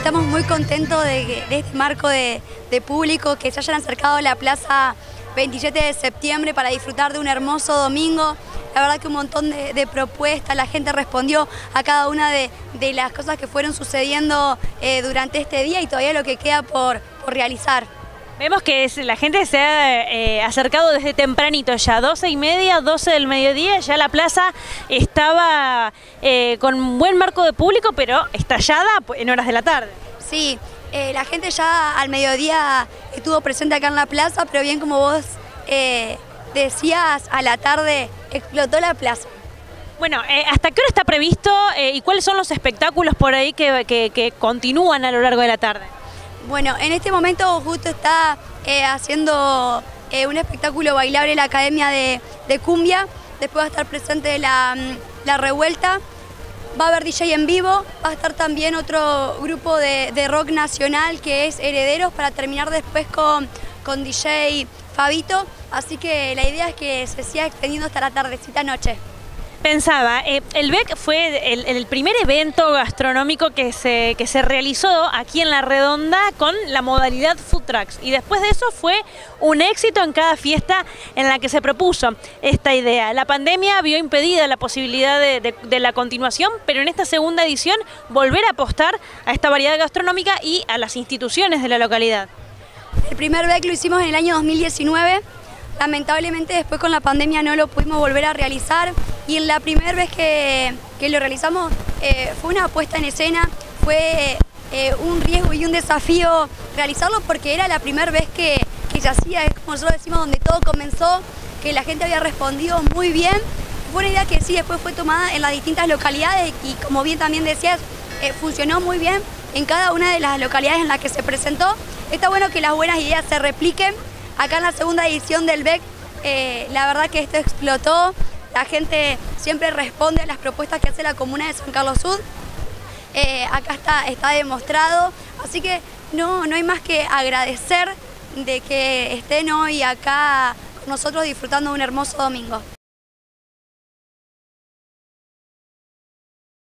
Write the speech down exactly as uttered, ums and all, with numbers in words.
Estamos muy contentos de, de este marco de, de público, que se hayan acercado a la plaza veintisiete de septiembre para disfrutar de un hermoso domingo. La verdad que un montón de, de propuestas, la gente respondió a cada una de, de las cosas que fueron sucediendo eh, durante este día y todavía lo que queda por, por realizar. Vemos que es, la gente se ha eh, acercado desde tempranito ya, doce y media, doce del mediodía, ya la plaza estaba eh, con un buen marco de público, pero estallada en horas de la tarde. Sí, eh, la gente ya al mediodía estuvo presente acá en la plaza, pero bien como vos eh, decías, a la tarde explotó la plaza. Bueno, eh, ¿hasta qué hora está previsto eh, y cuáles son los espectáculos por ahí que, que, que continúan a lo largo de la tarde? Bueno, en este momento justo está eh, haciendo eh, un espectáculo bailable en la Academia de, de Cumbia. Después va a estar presente la, la Revuelta. Va a haber D J en vivo. Va a estar también otro grupo de, de rock nacional que es Herederos, para terminar después con, con D J Fabito. Así que la idea es que se siga extendiendo hasta la tardecita noche. Pensaba, eh, el B E C fue el, el primer evento gastronómico que se, que se realizó aquí en La Redonda con la modalidad Food Trucks, y después de eso fue un éxito en cada fiesta en la que se propuso esta idea. La pandemia vio impedida la posibilidad de, de, de la continuación, pero en esta segunda edición volver a apostar a esta variedad gastronómica y a las instituciones de la localidad. El primer B E C lo hicimos en el año dos mil diecinueve. Lamentablemente después con la pandemia no lo pudimos volver a realizar, y en la primera vez que, que lo realizamos eh, fue una puesta en escena, fue eh, un riesgo y un desafío realizarlo, porque era la primera vez que, que se hacía, es como nosotros decimos, donde todo comenzó, que la gente había respondido muy bien. Fue una idea que sí, después fue tomada en las distintas localidades y, como bien también decías, eh, funcionó muy bien en cada una de las localidades en las que se presentó. Está bueno que las buenas ideas se repliquen. Acá en la segunda edición del B E C, eh, la verdad que esto explotó, la gente siempre responde a las propuestas que hace la comuna de San Carlos Sud, eh, acá está, está demostrado, así que no, no hay más que agradecer de que estén hoy acá con nosotros disfrutando de un hermoso domingo.